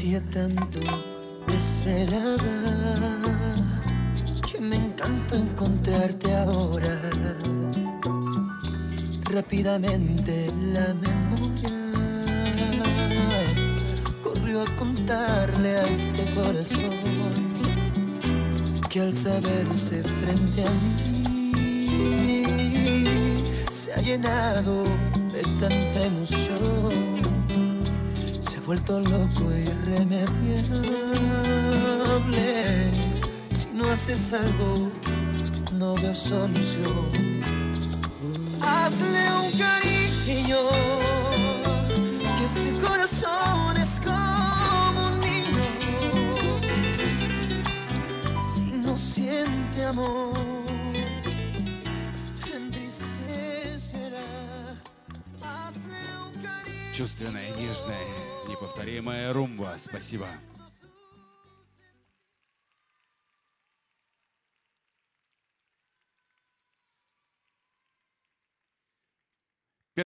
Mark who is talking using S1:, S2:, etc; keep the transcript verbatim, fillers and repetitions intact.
S1: hacía tanto te esperaba, que me encantó encontrarte ahora. Rápidamente la memoria corrió a contarle a este corazón que al saberse frente a mí se ha llenado de tanta emoción, se ha vuelto loco e irremediable. Si no haces algo, no veo solución. Hazle un cariño, que este corazón es como un niño. Si no siente amor, entristecerá. Hazle un cariño.
S2: Чувственная, нежная, неповторимая румба. Спасибо.